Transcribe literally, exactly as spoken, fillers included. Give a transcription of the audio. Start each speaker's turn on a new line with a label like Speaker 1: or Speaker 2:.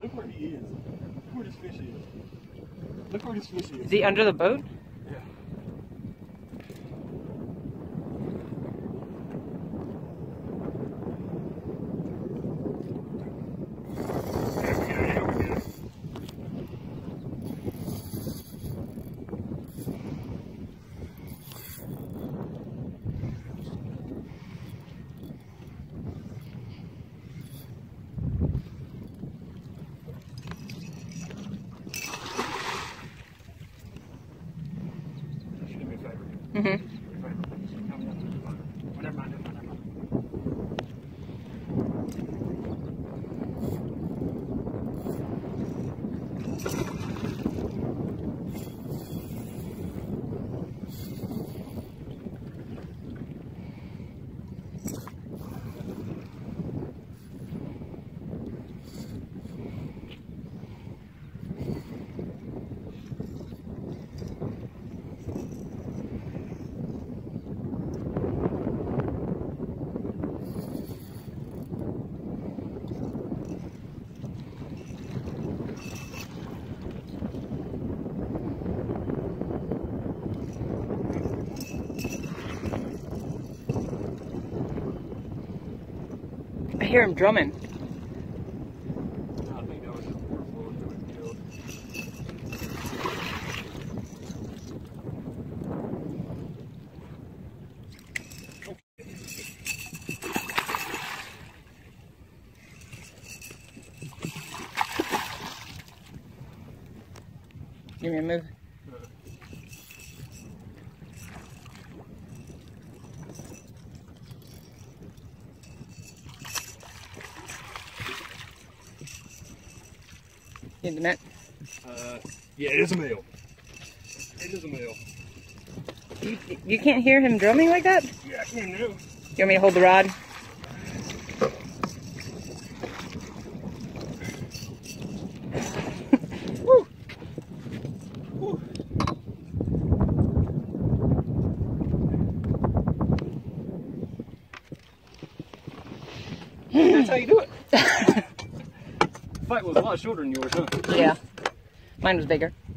Speaker 1: Look where he is. Look where this fish is. Look where this fish is.
Speaker 2: Is he under the boat?
Speaker 1: Yeah.
Speaker 2: Mm-hmm.
Speaker 1: Never mind, never mind, never mind.
Speaker 2: I hear him drumming.
Speaker 1: I think that was just water flowing through his gill.
Speaker 2: Give me a move. In the net?
Speaker 1: Uh, yeah, it is a male. It is a male.
Speaker 2: You, you can't hear him drumming like that?
Speaker 1: Yeah, I can now.
Speaker 2: You want me to hold the rod?
Speaker 1: Woo. Woo. That's how you do it. Fight was a lot shorter than yours, huh?
Speaker 2: Yeah. Mine was bigger.